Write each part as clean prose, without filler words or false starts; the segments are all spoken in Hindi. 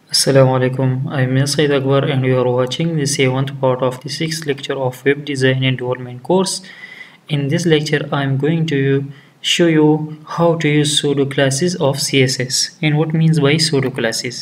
Assalamu alaikum. I'm Said Akbar and you are watching the 7th part of the 6th lecture of Web Design and Development course. In this lecture, I'm going to show you how to use pseudo classes of CSS and what means by pseudo classes.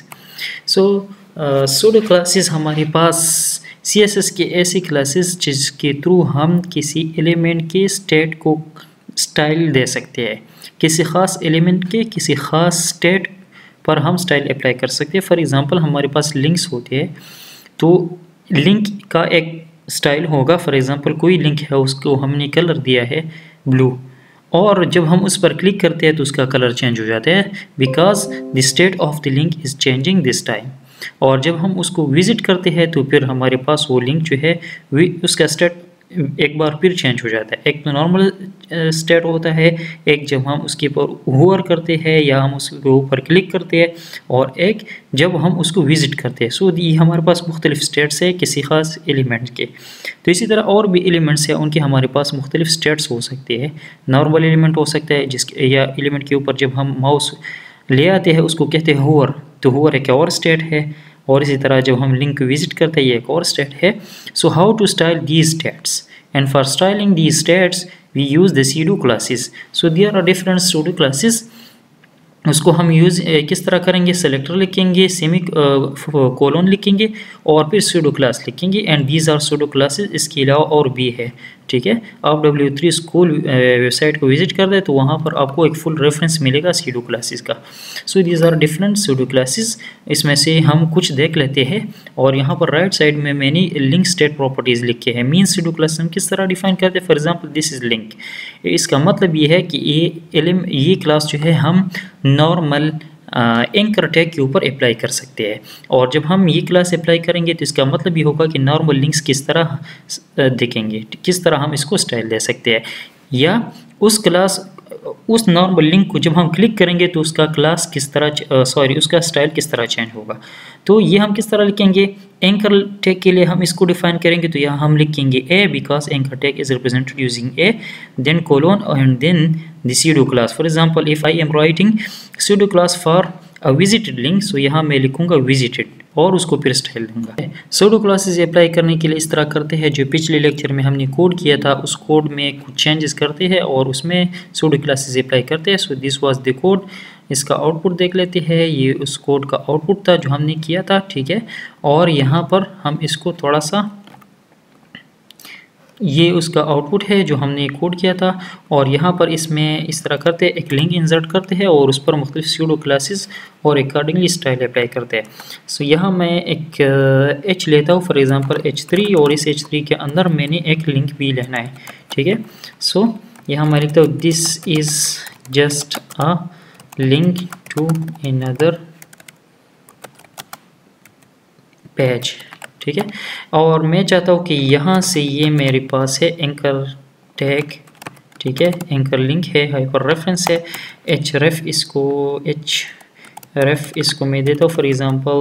Pseudo classes हमारे पास CSS के ऐसी क्लासेस जिसके थ्रू हम किसी एलिमेंट के स्टेट को स्टाइल दे सकते हैं, किसी ख़ास एलिमेंट के किसी ख़ास स्टेट पर हम स्टाइल अप्लाई कर सकते हैं। फॉर एग्जांपल हमारे पास लिंक्स होते हैं, तो लिंक का एक स्टाइल होगा। फॉर एग्जांपल कोई लिंक है, उसको हमने कलर दिया है ब्लू, और जब हम उस पर क्लिक करते हैं तो उसका कलर चेंज हो जाता है because the state of the link is changing this time. और जब हम उसको विजिट करते हैं तो फिर हमारे पास वो लिंक जो है उसका स्टेट एक बार फिर चेंज हो जाता है। एक तो नॉर्मल स्टेट होता है, एक जब हम उसके ऊपर होवर करते हैं या हम उसके ऊपर क्लिक करते हैं, और एक जब हम उसको विजिट करते हैं। सो ये हमारे पास मुख्तलिफ स्टेट्स है किसी ख़ास एलिमेंट के। तो इसी तरह और भी एलिमेंट्स हैं, उनके हमारे पास मुख्तलिफ स्टेट्स हो सकते हैं। नॉर्मल एलिमेंट हो सकता है जिसके या एलिमेंट के ऊपर जब हम माउस ले आते हैं उसको कहते हैं होवर, तो होवर एक और स्टेट है। और इसी तरह जब हम लिंक विजिट करते हैं ये एक और स्टेट है। So how to style these states, and for styling these states we use the pseudo classes. So there are different pseudo classes. उसको हम यूज़ किस तरह करेंगे, सेलेक्टर लिखेंगे, सेमी कोलोन लिखेंगे और फिर सूडो क्लास लिखेंगे, and these are pseudo classes. इसके अलावा और भी है, ठीक है। आप W3 स्कूल वेबसाइट को विजिट कर दे तो वहाँ पर आपको एक फुल रेफरेंस मिलेगा सूडो क्लासेस का। So these are different pseudo classes. इसमें से हम कुछ देख लेते हैं, और यहाँ पर राइट साइड में मैंने लिंक स्टेट प्रॉपर्टीज़ लिखे हैं। मीन सूडो क्लास हम किस तरह डिफाइन करते हैं। For example this is link, इसका मतलब ये है कि ये क्लास जो है हम नॉर्मल एंकर टैग के ऊपर अप्लाई कर सकते हैं। और जब हम ये क्लास अप्लाई करेंगे तो इसका मतलब ये होगा कि नॉर्मल लिंक्स किस तरह दिखेंगे, किस तरह हम इसको स्टाइल दे सकते हैं, या उस नॉर्मल लिंक को जब हम क्लिक करेंगे तो उसका क्लास किस तरह उसका स्टाइल किस तरह चेंज होगा। तो ये हम किस तरह लिखेंगे। एंकर टैग के लिए हम इसको डिफाइन करेंगे, तो यहाँ हम लिखेंगे a because anchor tag is represented using a, then colon and then the pseudo class. For example if I am writing pseudo class for a visited link, so यहाँ मैं लिखूंगा विजिटेड और उसको फिर स्टाइल दूंगा। सूडो क्लासेस अप्लाई करने के लिए इस तरह करते हैं, जो पिछले लेक्चर में हमने कोड किया था उस कोड में कुछ चेंजेस करते हैं और उसमें सूडो क्लासेस अप्लाई करते हैं। So this was the code. इसका आउटपुट देख लेते हैं। ये उस कोड का आउटपुट था जो हमने किया था, ठीक है। और यहाँ पर हम इसको थोड़ा सा, ये उसका आउटपुट है जो हमने कोड किया था, और यहाँ पर इसमें इस तरह करते हैं, एक लिंक इंसर्ट करते हैं और उस पर मुख्तलिफ सूडो क्लासेस और अकॉर्डिंगली स्टाइल अप्लाई करते हैं। सो यहाँ मैं एक H लेता हूँ, फॉर एग्जांपल H3, और इस H3 के अंदर मैंने एक लिंक भी लेना है, ठीक है। सो यहाँ मैं लिखता हूँ this is just a link to another page, ठीक है। और मैं चाहता हूँ कि यहाँ से ये मेरे पास है एंकर टैग, ठीक है, एंकर लिंक है, हाइपर रेफरेंस है, href इसको मैं देता हूँ। For example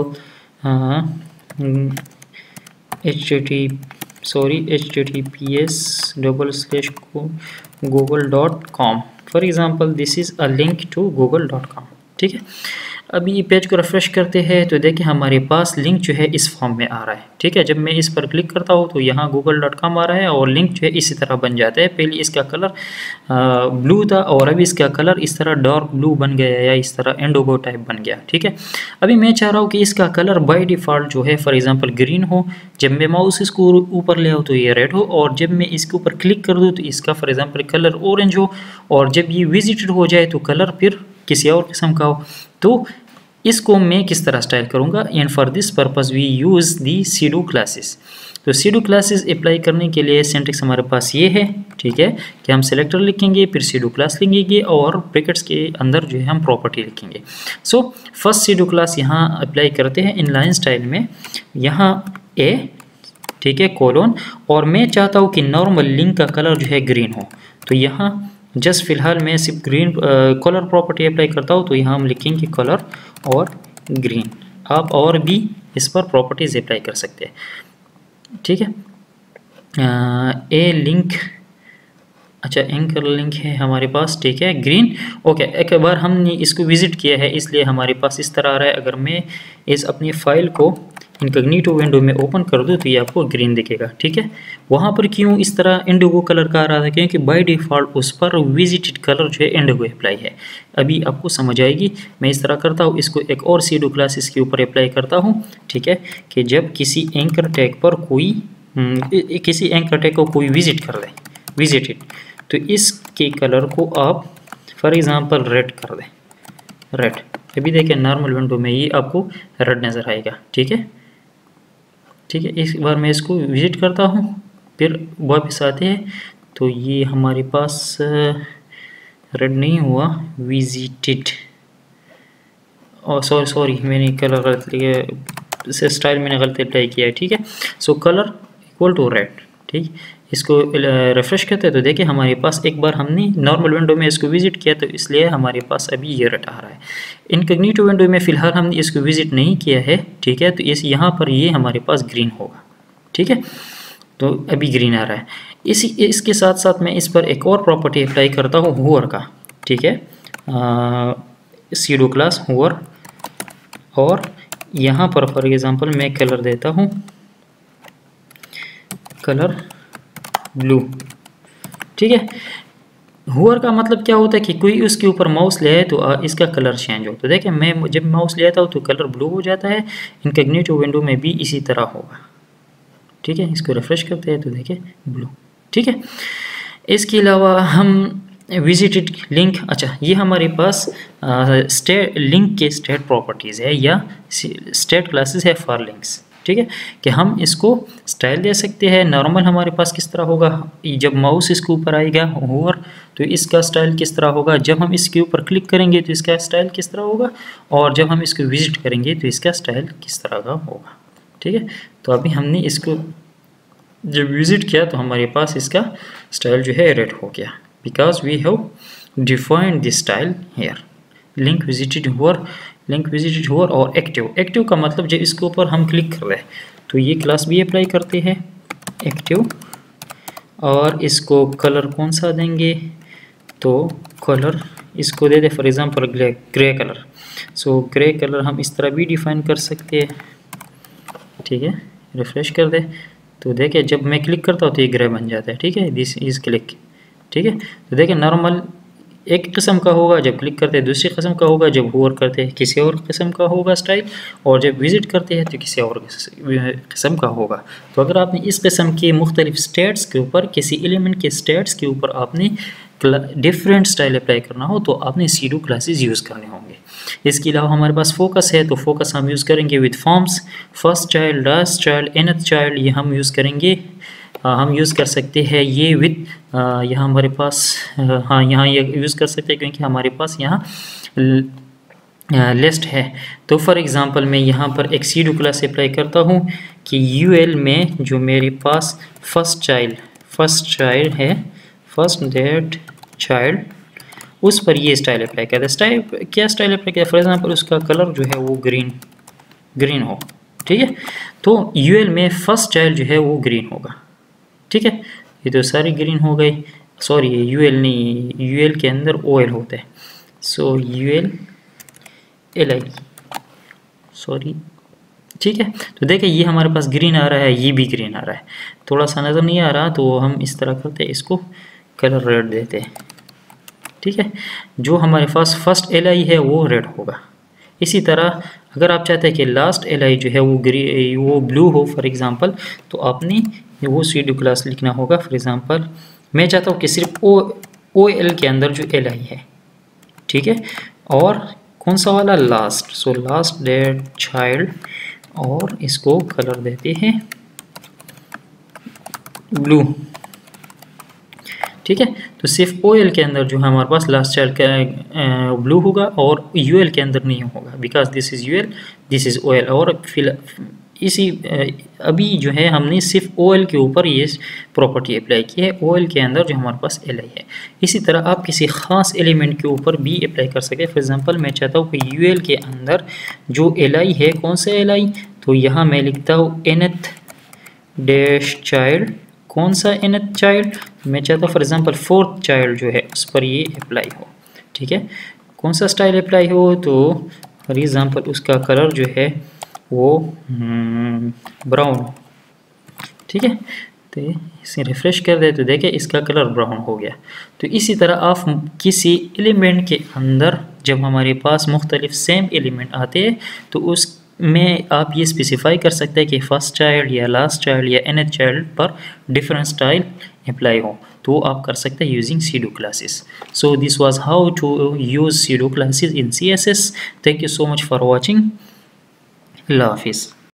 https://google.com, for example this is a link to google.com, ठीक है। अभी ये पेज को रिफ्रेश करते हैं तो देखिए हमारे पास लिंक जो है इस फॉर्म में आ रहा है, ठीक है। जब मैं इस पर क्लिक करता हूँ तो यहाँ google.com आ रहा है और लिंक जो है इसी तरह बन जाता है। पहले इसका कलर ब्लू था और अभी इसका कलर इस तरह डार्क ब्लू बन गया या इस तरह इंडिगो टाइप बन गया, ठीक है। अभी मैं चाह रहा हूँ कि इसका कलर बाय डिफ़ॉल्ट जो है फॉर एग्जांपल ग्रीन हो, जब मैं माउस इसको ऊपर ले आऊँ तो ये रेड हो, और जब मैं इसके ऊपर क्लिक कर दूँ तो इसका फॉर एग्जांपल कलर ऑरेंज हो, और जब ये विजिटेड हो जाए तो कलर फिर किसी और किस्म का हो। तो इसको मैं किस तरह स्टाइल करूँगा, and for this purpose we use the pseudo classes. तो सूडो क्लासेस अप्लाई करने के लिए सिंटैक्स हमारे पास ये है, ठीक है, कि हम सेलेक्टर लिखेंगे, फिर सूडो क्लास लिखेंगे और ब्रैकेट्स के अंदर जो है हम प्रॉपर्टी लिखेंगे। सो फर्स्ट सूडो क्लास यहाँ अप्लाई करते हैं इनलाइन स्टाइल में, यहाँ ए, ठीक है, कोलोन, और मैं चाहता हूँ कि नॉर्मल लिंक का कलर जो है ग्रीन हो, तो यहाँ जस्ट फिलहाल मैं सिर्फ ग्रीन कलर प्रॉपर्टी अप्लाई करता हूँ, तो यहाँ हम लिखेंगे कलर और ग्रीन। आप और भी इस पर प्रॉपर्टीज अप्लाई कर सकते हैं, ठीक है। ए लिंक अच्छा एंकर लिंक है हमारे पास, ठीक है ग्रीन। ओके, एक बार हमने इसको विजिट किया है इसलिए हमारे पास इस तरह आ रहा है। अगर मैं इस अपनी फाइल को इनकॉग्निटो विंडो में ओपन कर दूँ तो ये आपको ग्रीन दिखेगा, ठीक है। वहाँ पर क्यों इस तरह इंडिगो कलर का आ रहा था, क्योंकि बाय डिफ़ॉल्ट उस पर विजिटेड कलर जो है इंडिगो अप्लाई है। अभी आपको समझ आएगी। मैं इस तरह करता हूँ, इसको एक और सीडो क्लास इसके ऊपर अप्लाई करता हूँ, ठीक है, कि जब किसी एंकर टैग पर कोई किसी एंकर टैग को कोई विजिट कर दे, विजिटेड, तो इसके कलर को आप फॉर एग्ज़ाम्पल रेड कर दें, रेड। अभी देखिए नॉर्मल विंडो में ये आपको रेड नज़र आएगा, ठीक है, ठीक है। इस बार मैं इसको विजिट करता हूँ, फिर वापस आते हैं तो ये हमारे पास रेड नहीं हुआ, विजिटेड। और सॉरी मैंने कलर गलत लिया, से स्टाइल मैंने गलत अप्लाई किया है, ठीक है। So colour equal to red, ठीक। इसको रिफ्रेश करते हैं तो देखिए हमारे पास एक बार हमने नॉर्मल विंडो में इसको विजिट किया तो इसलिए हमारे पास अभी ये रेड आ रहा है। इनकॉग्निटो विंडो में फ़िलहाल हमने इसको विजिट नहीं किया है, ठीक है, तो इस यहाँ पर ये हमारे पास ग्रीन होगा, ठीक है, तो अभी ग्रीन आ रहा है। इसके साथ साथ मैं इस पर एक और प्रॉपर्टी अप्लाई करता हूँ होवर का, ठीक है, सीडो क्लास होवर, और यहाँ पर फॉर एग्जांपल मैं कलर देता हूँ कलर ब्लू, ठीक है। होवर का मतलब क्या होता है कि कोई उसके ऊपर माउस ले आए तो इसका कलर चेंज हो। तो देखिए मैं जब माउस ले आता हूँ तो कलर ब्लू हो जाता है। इनकॉग्निटो विंडो में भी इसी तरह होगा, ठीक है। इसको रिफ्रेश करते हैं तो देखिए ब्लू, ठीक है। इसके अलावा हम विजिटेड लिंक, अच्छा ये हमारे पास स्टेट लिंक के स्टेट प्रॉपर्टीज़ है या स्टेट क्लासेस है फॉर लिंक्स, ठीक है, कि हम इसको स्टाइल दे सकते हैं। नॉर्मल हमारे पास किस तरह होगा, जब माउस इसके ऊपर आएगा होवर तो इसका स्टाइल किस तरह होगा, जब हम इसके ऊपर क्लिक करेंगे तो इसका स्टाइल किस तरह होगा, और जब हम इसको विजिट करेंगे तो इसका स्टाइल किस तरह का होगा, ठीक है। तो अभी हमने इसको जब विजिट किया तो हमारे पास इसका स्टाइल जो है रेड हो गया, because we have defined this style here. Link visited hover, link visited hover और एक्टिव। एक्टिव का मतलब जब इसके ऊपर हम क्लिक कर रहे हैं तो ये क्लास भी अप्लाई करते हैं एक्टिव, और इसको कलर कौन सा देंगे, तो कलर इसको दे दे for example grey colour. So grey colour हम इस तरह भी डिफाइन कर सकते हैं, ठीक है। रिफ्रेश कर दे तो देखिए जब मैं क्लिक करता हूँ तो ये ग्रे बन जाता है, ठीक है, दिस इज क्लिक, ठीक है। तो देखिए नॉर्मल एक किस्म का होगा, जब क्लिक करते हैं दूसरी किस्म का होगा, जब होवर करते हैं किसी और किस्म का होगा स्टाइल, और जब विजिट करते हैं तो किसी और किस्म का होगा। तो अगर आपने इस किस्म के मुख्तलिफ स्टेट्स के ऊपर, किसी एलिमेंट के स्टेट्स के ऊपर आपने डिफरेंट स्टाइल अप्लाई करना हो तो आपने सीडो क्लासेस यूज़ करने होंगे। इसके अलावा हमारे पास फोकस है, तो फोकस हम यूज़ करेंगे with forms, first child, last child, nth child, ये हम यूज़ करेंगे। हम यूज़ कर सकते हैं ये विद यहाँ हमारे पास हाँ यहाँ ये यूज़ कर सकते हैं क्योंकि हमारे पास यहाँ लिस्ट है। तो फॉर एग्ज़ाम्पल मैं यहाँ पर एक सीडो क्लास अप्लाई करता हूँ कि यूएल में जो मेरे पास फर्स्ट चाइल्ड है, फर्स्ट डेट चाइल्ड, उस पर ये स्टाइल अप्लाई करता है। स्टाइल क्या स्टाइल अप्लाई किया, फॉर एग्जांपल उसका कलर जो है वो ग्रीन हो, ठीक है। तो यूएल में फर्स्ट चाइल्ड जो है वो ग्रीन होगा, ठीक है। ये तो सारी ग्रीन हो गई, सॉरी ये यूएल नहीं, यूएल के अंदर ओएल होता है, सो यूएल एल सॉरी, ठीक है। तो देखिए ये हमारे पास ग्रीन आ रहा है, ये भी ग्रीन आ रहा है, थोड़ा सा नज़र नहीं आ रहा तो हम इस तरह करते हैं, इसको कलर रेड देते हैं, ठीक है। जो हमारे पास फर्स्ट एल आई है वो रेड होगा। इसी तरह अगर आप चाहते हैं कि लास्ट एल आई जो है वो ब्लू हो फॉर एग्ज़ाम्पल, तो आपने वो सीडो क्लास लिखना होगा। फॉर एग्ज़ाम्पल मैं चाहता हूँ कि सिर्फ ओ एल के अंदर जो एल आई है, ठीक है, और कौन सा वाला, last, so last that child, और इसको कलर देते हैं ब्लू, ठीक है। तो सिर्फ ओ एल के अंदर जो है हमारे पास लास्ट चाइल्ड का ब्लू होगा और यू एल के अंदर नहीं होगा, because this is U L, this is O L. और फिर इसी अभी जो है हमने सिर्फ ओ एल के ऊपर ये प्रॉपर्टी अप्लाई की है, ओ एल के अंदर जो हमारे पास एल आई है। इसी तरह आप किसी ख़ास एलिमेंट के ऊपर भी अप्लाई कर सकते हैं। फॉर एग्जांपल मैं चाहता हूँ कि यू एल के अंदर जो एल आई है, कौन सा एल आई, तो यहाँ मैं लिखता हूँ nth डैश चाइल्ड कौन सा nth चाइल्ड, मैं चाहता हूँ फॉर एग्जांपल 4th चाइल्ड जो है उस पर ये अप्लाई हो, ठीक है। कौन सा स्टाइल अप्लाई हो, तो फॉर एग्जांपल उसका कलर जो है वो ब्राउन, ठीक है। तो इसे रिफ़्रेश कर दे तो देखें इसका कलर ब्राउन हो गया। तो इसी तरह आप किसी एलिमेंट के अंदर जब हमारे पास मुख्तलिफ सेम एलिमेंट आते हैं तो उसमें आप ये स्पेसिफाई कर सकते हैं कि फर्स्ट चाइल्ड या लास्ट चाइल्ड या nth चाइल्ड पर डिफरेंट स्टाइल अप्लाई हो, तो आप कर सकते हैं using pseudo classes. So this was how to use pseudo classes in CSS। Thank you so much for watching. अल्लाह हाफिज़।